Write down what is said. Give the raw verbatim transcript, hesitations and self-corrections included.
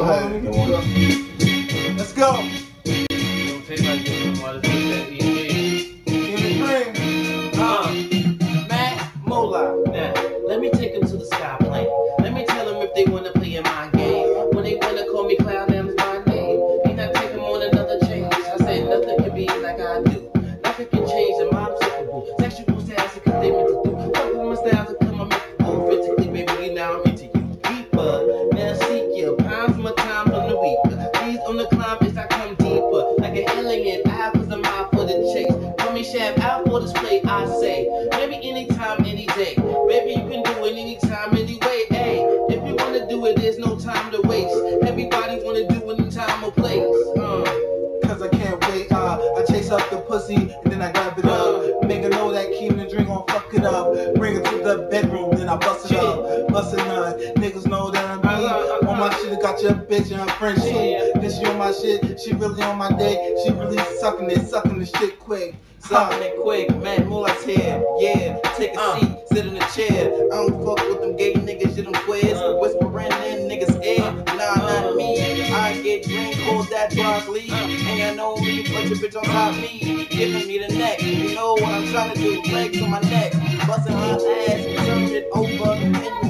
Go ahead. Come on. Let's go. Don't take my dick while it's that E G. Give me green. Uh, Matt Mola. Now, let me take him to the sky plane. Let me tell them if they wanna play in my game. When they wanna call me Cloud, that's my name. Ain't I take them on another change? I said nothing can be like I do. Nothing can change, and mom's typical. Sexual styles and cause they meant to do. Fuck with my styles and come on me. Oh, physically, baby, you now I'm into you. Deeper, now seek you. Pounds my time from the week. Please on the climb, bitch, I come deeper. Like an alien, I cause I'm out for the chase. Call me Shab, out for display, I say. Maybe anytime, any day. Baby, you can do it anytime, anyway. Hey, if you wanna do it, there's no time to waste. Everybody wanna do it in time or place. Uh. Cause I can't wait, uh, I chase up the pussy and then I grab it up. Make her know that keeping the drink gon' fuck it up. Bring her to the bedroom, then I bust it up. Bust it up, niggas know that I'm me. On my shit, I got your bitch and her friends too. Then she on my shit, she really on my dick. She really sucking it, sucking the shit quick. Sucking it quick, man, Moolah's here. Yeah, take a uh. seat, sit in a chair. I don't fuck with them gay niggas, you them quiz. Uh. Whispering in niggas' ear. Uh. Nah, not me. I get green, cold that broccoli. Uh. And you know me, but your bitch on top me. Giving me the neck. You know what I'm trying to do. Legs on my neck. Busting her ass, turn it over. And